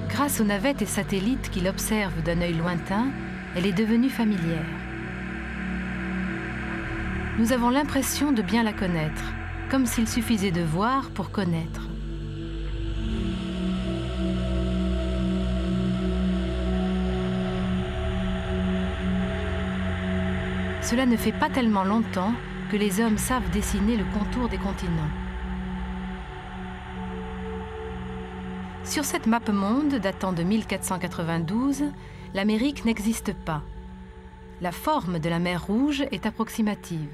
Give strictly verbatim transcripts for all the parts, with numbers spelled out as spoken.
Grâce aux navettes et satellites qu'il observe d'un œil lointain, elle est devenue familière. Nous avons l'impression de bien la connaître, comme s'il suffisait de voir pour connaître. Cela ne fait pas tellement longtemps que les hommes savent dessiner le contour des continents. Sur cette map monde datant de mille quatre cent quatre-vingt-douze, l'Amérique n'existe pas. La forme de la mer Rouge est approximative.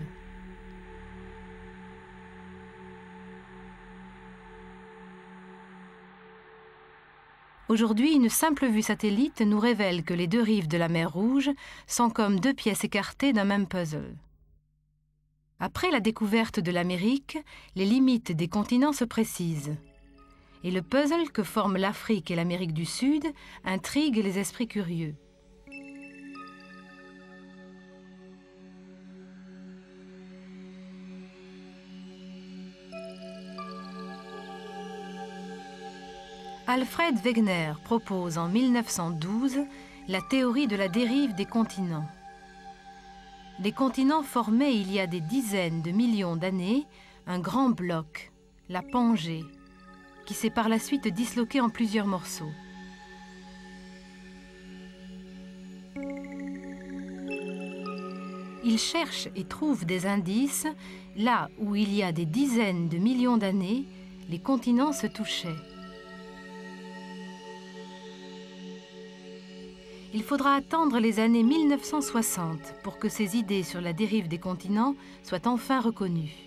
Aujourd'hui, une simple vue satellite nous révèle que les deux rives de la mer Rouge sont comme deux pièces écartées d'un même puzzle. Après la découverte de l'Amérique, les limites des continents se précisent. Et le puzzle que forment l'Afrique et l'Amérique du Sud intrigue les esprits curieux. Alfred Wegener propose en mille neuf cent douze la théorie de la dérive des continents. Les continents formaient il y a des dizaines de millions d'années un grand bloc, la Pangée, qui s'est par la suite disloqué en plusieurs morceaux. Il cherche et trouve des indices là où il y a des dizaines de millions d'années, les continents se touchaient. Il faudra attendre les années mille neuf cent soixante pour que ces idées sur la dérive des continents soient enfin reconnues.